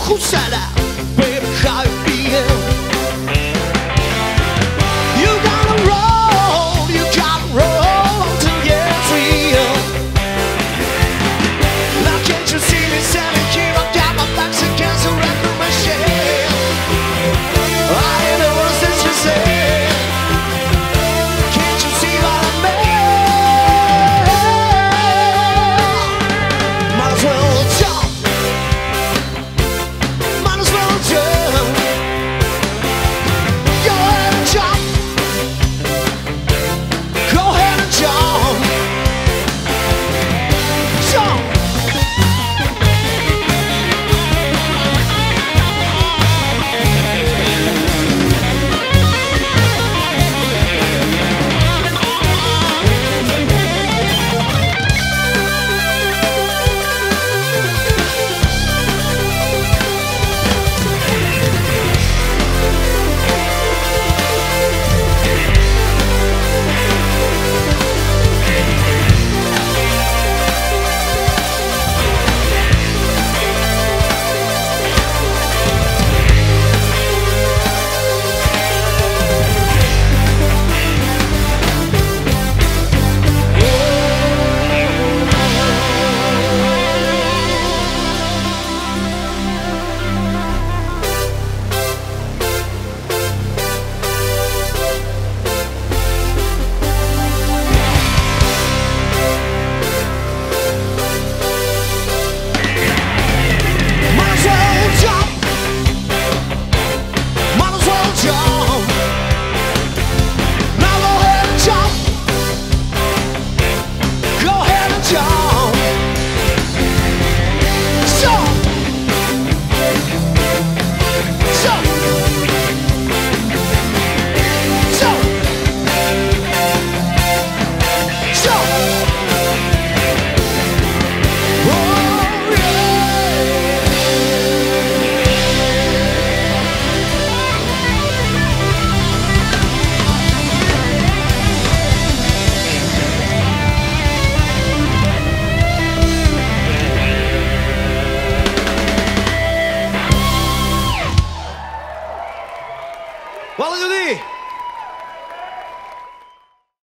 Who said that? Baby, how you feel? You gotta roll until it's real. Now can't you see me standing here? I got my backs against the record machine. I ain't never since you said, can't you see what I mean? Might as well jump. Might as well jump. Go ahead and jump. Go ahead and jump. Jump. Fala, Juninho!